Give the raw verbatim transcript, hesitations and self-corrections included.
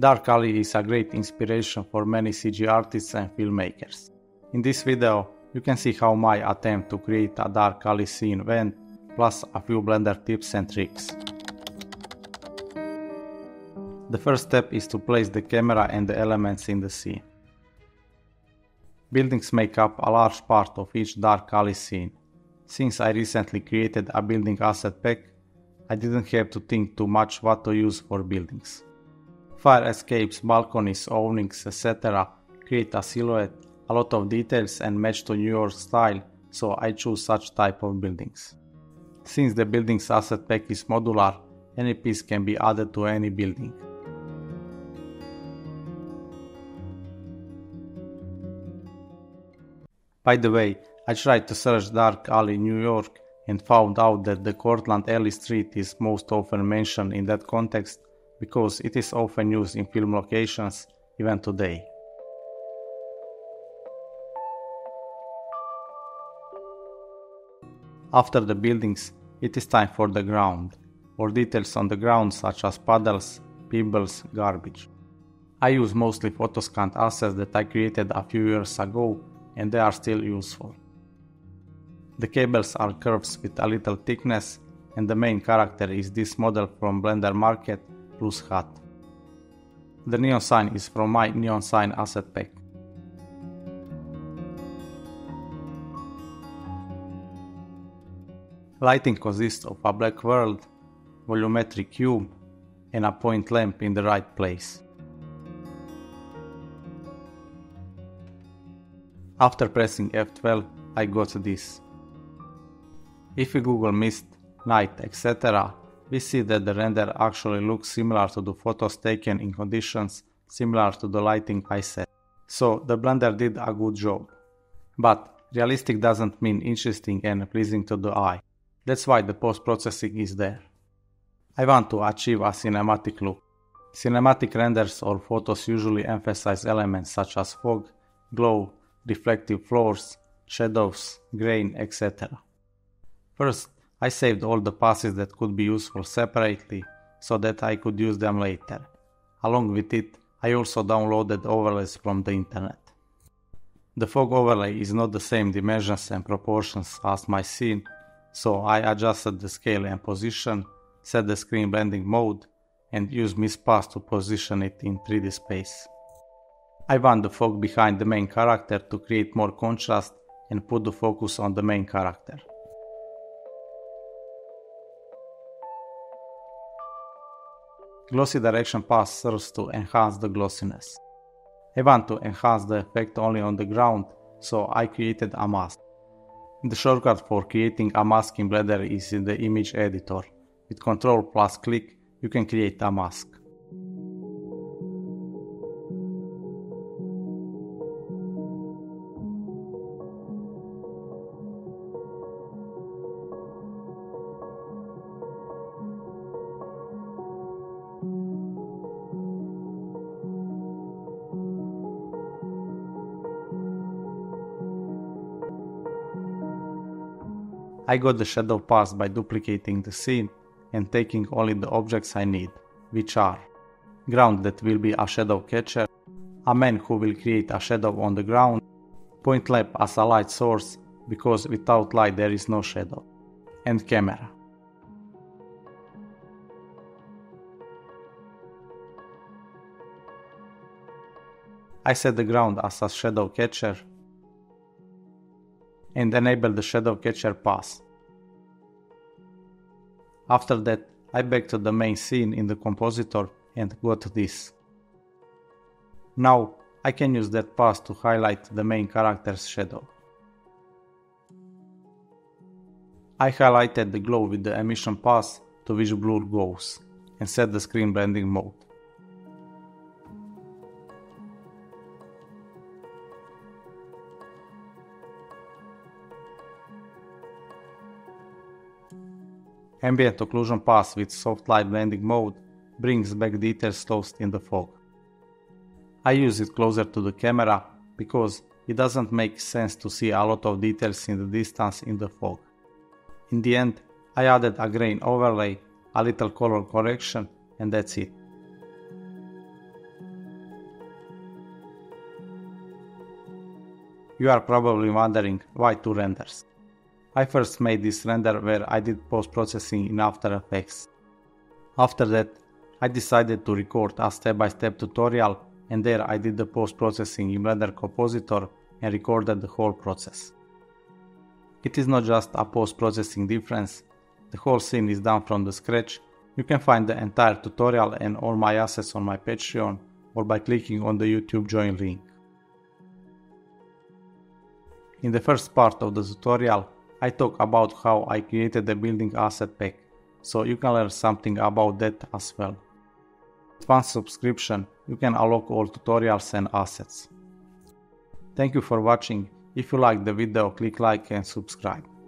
Dark alley is a great inspiration for many C G artists and filmmakers. In this video, you can see how my attempt to create a dark alley scene went, plus a few Blender tips and tricks. The first step is to place the camera and the elements in the scene. Buildings make up a large part of each dark alley scene. Since I recently created a building asset pack, I didn't have to think too much what to use for buildings. Fire escapes, balconies, awnings, et cetera create a silhouette, a lot of details and match to New York style, so I choose such type of buildings. Since the building's asset pack is modular, any piece can be added to any building. By the way, I tried to search Dark Alley New York and found out that the Cortlandt alley street is most often mentioned in that context because it is often used in film locations even today. After the buildings, it is time for the ground, or details on the ground such as puddles, pebbles, garbage. I use mostly photoscanned assets that I created a few years ago, and they are still useful. The cables are curves with a little thickness, and the main character is this model from Blender Market plus hat. The neon sign is from my neon sign asset pack. Lighting consists of a black world, volumetric cube, and a point lamp in the right place. After pressing F twelve, I got this. If we Google mist, night, et cetera, we see that the render actually looks similar to the photos taken in conditions similar to the lighting I set. So the Blender did a good job. But realistic doesn't mean interesting and pleasing to the eye. That's why the post-processing is there. I want to achieve a cinematic look. Cinematic renders or photos usually emphasize elements such as fog, glow, reflective floors, shadows, grain, et cetera. First, I saved all the passes that could be useful separately so that I could use them later. Along with it, I also downloaded overlays from the internet. The fog overlay is not the same dimensions and proportions as my scene, so I adjusted the scale and position, set the screen blending mode, and used mist pass to position it in three D space. I want the fog behind the main character to create more contrast and put the focus on the main character. Glossy direction pass serves to enhance the glossiness. I want to enhance the effect only on the ground, so I created a mask. The shortcut for creating a mask in Blender is in the image editor. With Control plus click, you can create a mask. I got the shadow pass by duplicating the scene and taking only the objects I need, which are ground that will be a shadow catcher, a man who will create a shadow on the ground, point lamp as a light source because without light there is no shadow, and camera. I set the ground as a shadow catcher and enable the shadow catcher pass. After that, I back to the main scene in the compositor and got this. Now I can use that pass to highlight the main character's shadow. I highlighted the glow with the emission pass to which blur goes and set the screen blending mode. Ambient occlusion pass with soft light blending mode brings back details lost in the fog. I use it closer to the camera because it doesn't make sense to see a lot of details in the distance in the fog. In the end, I added a grain overlay, a little color correction, and that's it. You are probably wondering why two renders. I first made this render where I did post-processing in After Effects. After that, I decided to record a step-by-step tutorial, and there I did the post-processing in Blender Compositor and recorded the whole process. It is not just a post-processing difference, the whole scene is done from the scratch. You can find the entire tutorial and all my assets on my Patreon or by clicking on the YouTube join link. In the first part of the tutorial, I talk about how I created the building asset pack, so you can learn something about that as well. With one subscription, you can unlock all tutorials and assets. Thank you for watching. If you liked the video, click like and subscribe.